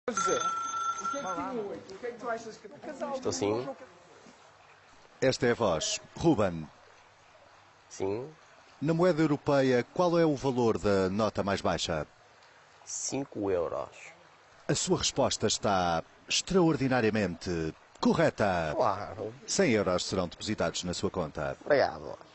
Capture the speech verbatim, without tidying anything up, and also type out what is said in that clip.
Estou sim. Esta é a voz. Ruben, Sim. na moeda europeia, qual é o valor da nota mais baixa? cinco euros. A sua resposta está extraordinariamente correta. Claro. cem euros serão depositados na sua conta. Obrigado.